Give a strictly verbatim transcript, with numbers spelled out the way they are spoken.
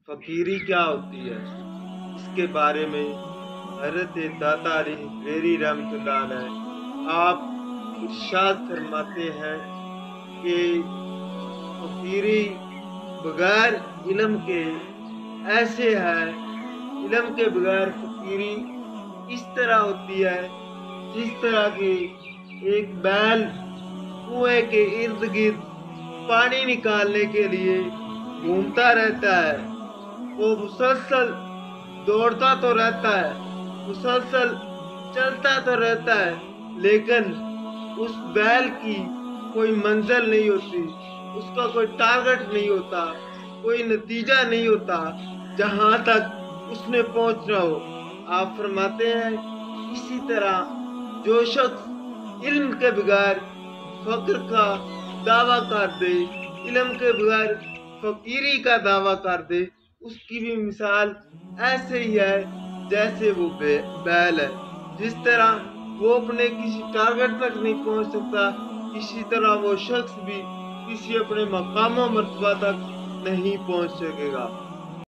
फकीरी क्या होती है, इसके बारे में हज़रत दाता अली हज़वेरी रहमतुल्लाह अलैह आप इरशाद फरमाते हैं कि फकीरी बगैर इल्म के ऐसे है, इल्म के बगैर फकीरी इस तरह होती है जिस तरह की एक बैल कुएं के इर्द गिर्द पानी निकालने के लिए घूमता रहता है। वो मुसलसल दौड़ता तो रहता है, मुसलसल चलता तो रहता है, लेकिन उस बैल की कोई मंजिल नहीं होती, उसका कोई टारगेट नहीं होता, कोई नतीजा नहीं होता जहाँ तक उसने पहुँचना हो। आप फरमाते हैं इसी तरह जो शख्स इल्म के बगैर फक्र का दावा कर दे, इल्म के बगैर फकीरी का दावा कर दे, उसकी भी मिसाल ऐसे ही है जैसे वो बैल है। जिस तरह वो अपने किसी टारगेट तक नहीं पहुंच सकता, इसी तरह वो शख्स भी किसी अपने मकाम मर्तबा तक नहीं पहुंच सकेगा।